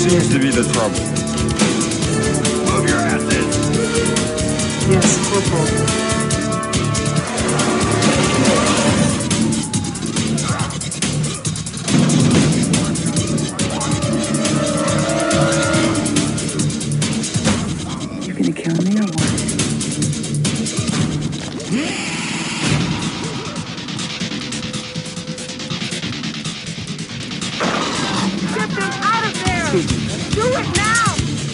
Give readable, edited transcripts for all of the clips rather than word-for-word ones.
seems to be the trouble? Move your asses! Yes, Corporal. You gonna kill me or what? Get them out of there! Do it now!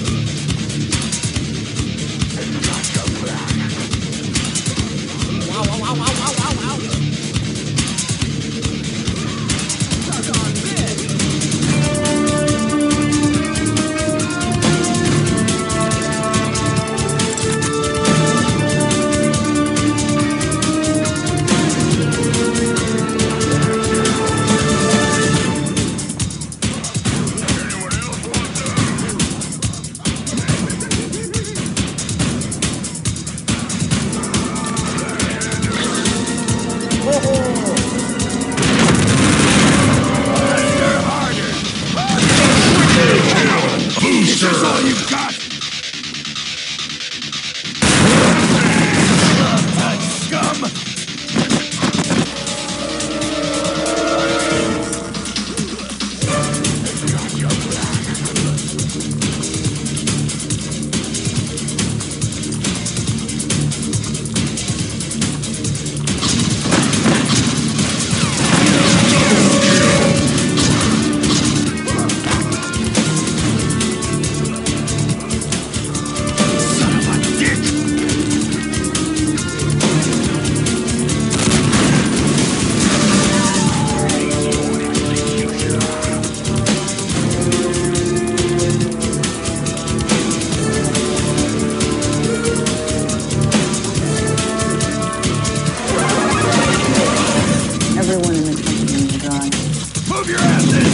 Wow, wow, wow, wow, wow, wow, wow. Suck on this. Is this all you've got? Touch, scum! Son of a dick! Everyone in the company will die. Move your asses!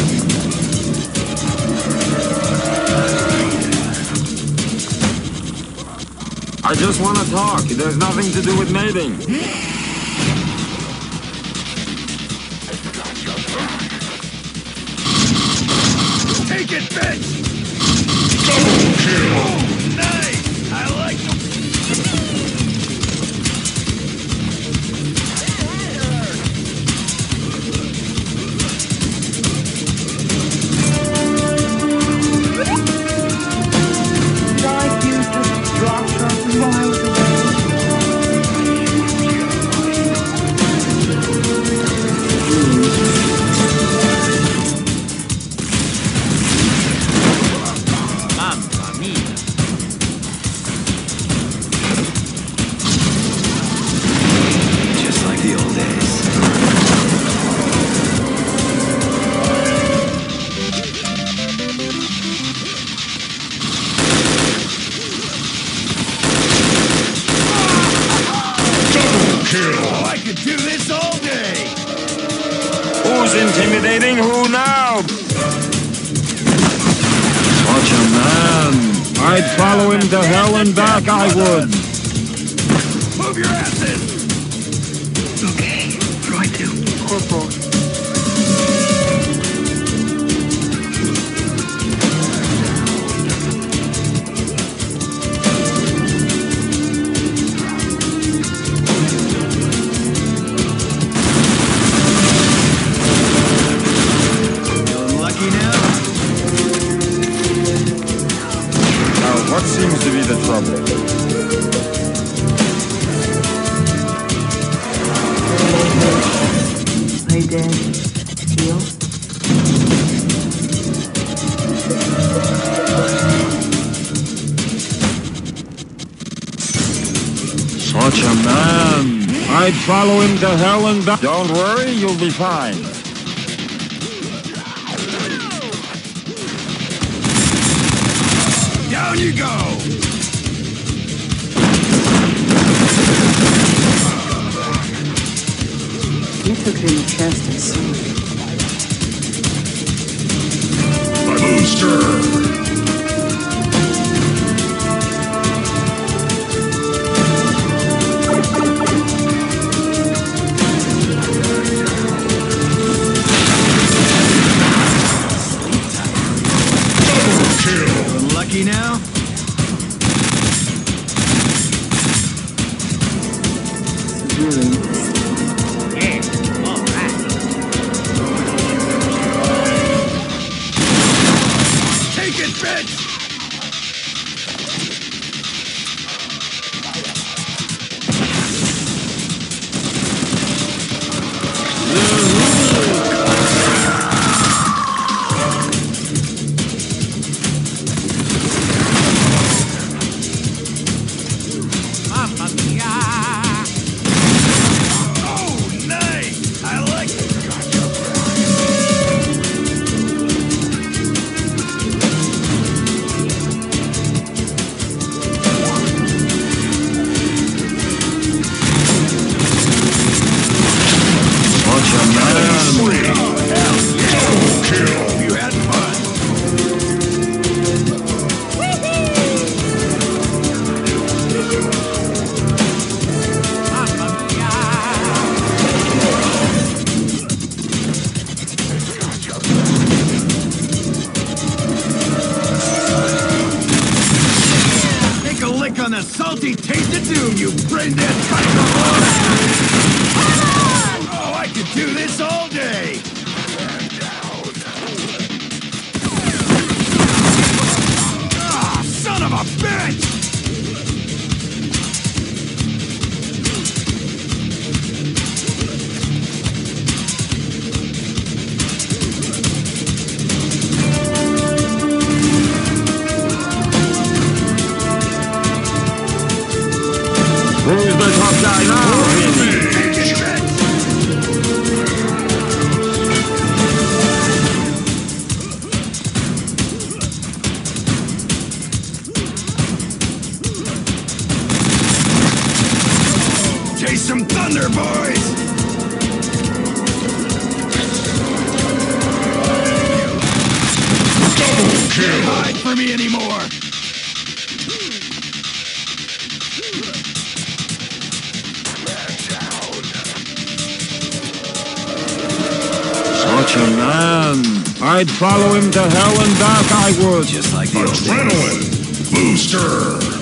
I just want to talk. There's nothing to do with mating. Take it, bitch! Double kill! Nice! I like them! Like you just dropped something miles away. Mamma mia! Just like the old days. Double kill! I could do this all day! Who's intimidating who now? Such a man. I'd follow him to hell and back, I would. Move your asses! Okay, what do I do? Corporal. Feeling lucky now? Now, what seems to be the trouble? Play dead. Heal. Such a man. I'd follow him to hell and back. Don't worry, you'll be fine. Down you go! You took it in the chest and sewn it. Booster! Mamma mia! Oh, nice! I like it. Such a man. Oh, hell yeah! Double kill! You had fun. Mamma mia! Take a lick on the salty taste of doom, you brain-dead psycho! Oh, I could do this all day! Ah, son of a bitch! Who's the top guy now? Chase some thunder, boys! Double kill! Can't hide for me anymore! Such a man. I'd follow him to hell and back, I would. Just like the old days. Adrenaline Booster.